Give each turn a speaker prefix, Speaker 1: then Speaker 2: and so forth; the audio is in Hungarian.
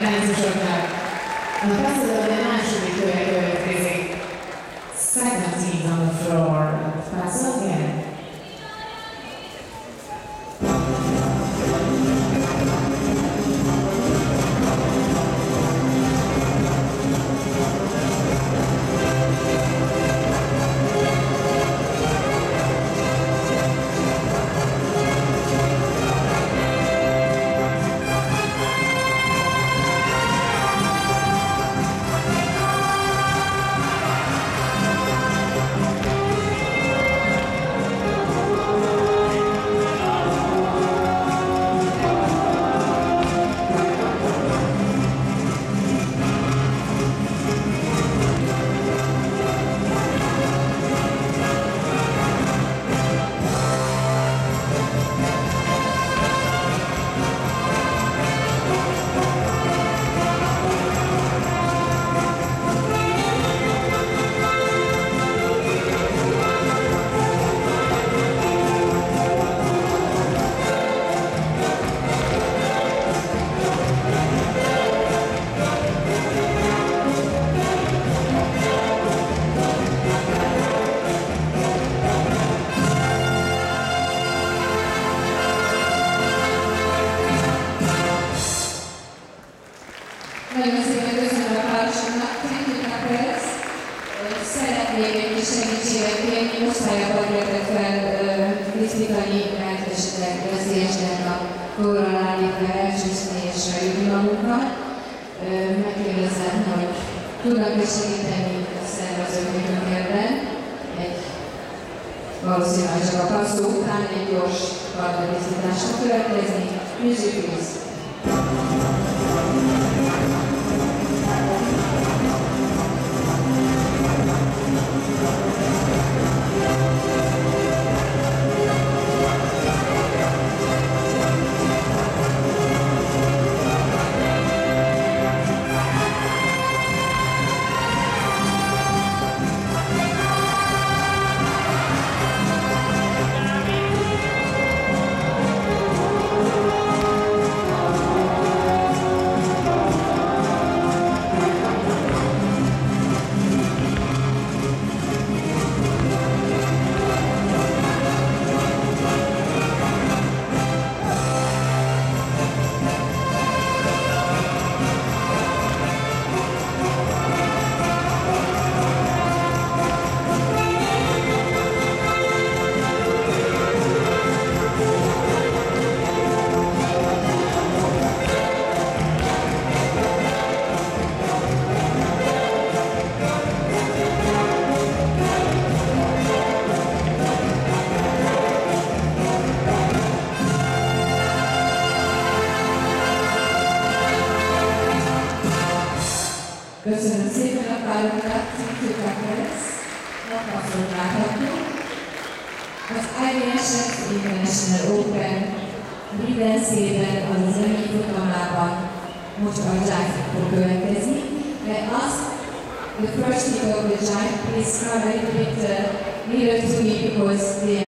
Speaker 1: Táncosoknak a fesztivál második köre következik. Second team on the floor. Pass again.
Speaker 2: Nagyon szépen köszönöm a párosoknak, Krisztina. Szeretnék egy kis segítséget kérni, osztályokat értek fel Krisztikani, mert esetleg veszélyesnek a korral állítva elcsúszni és jutni magunkat. Megkérdezem, hogy tudnak-e segíteni a szervezők önökérben. Valószínűleg csak a passzó után egy gyors kartagizítás fog következni. Music please! Köszönöm szépen a pároknak, Krisztina Perez, napasztól látható. Az IBSF International Open Ridenzében, az zenei futamában most a jive fog következni, de azt, the first hit of the jive, please come a little bit nearer to me because